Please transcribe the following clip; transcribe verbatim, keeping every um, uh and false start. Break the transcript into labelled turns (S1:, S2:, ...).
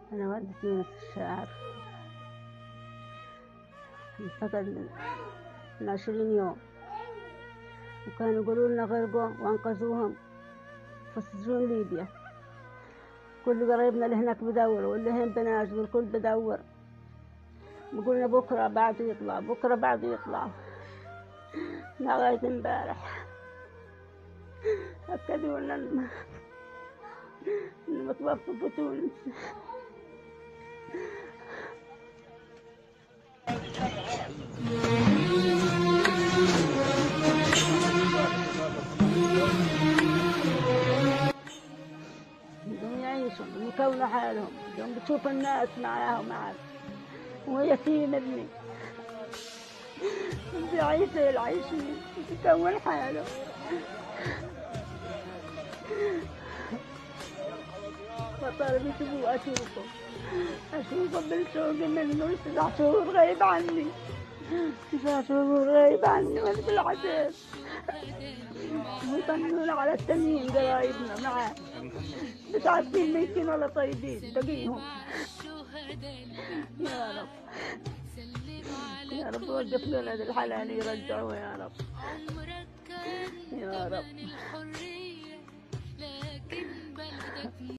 S1: أنا والدتي يونس الشاعر انفقد من عشرين يوم، وكانوا يقولوا لنا غرقوا وأنقذوهم في سجون ليبيا. كل قرايبنا اللي هناك بدور، واللي هنا بنازل والكل بدور، بقولنا بكرة بعده يطلع، بكرة بعده يطلع، لغاية امبارح أكدوا لنا إنه متوفى في تونس. بدهم يعيشوا، بدهم يكونوا حالهم، بدهم بتشوف الناس معاها ومعاك، ويتيم ابني بده يعيش زي العايشين، يكون حاله. فطلب يشوفوا أشوفه أشوفه بالشوق منه، تسع شهور غايب عني، تسع شهور غايب عني وأنا بالعذاب. يطمنون على التانيين قرايبنا معاه، مش عارفين ميتين ولا طيبين بقيهم. يا رب يا رب وقف لنا ذي الحلال يرجعوه يا رب يا رب.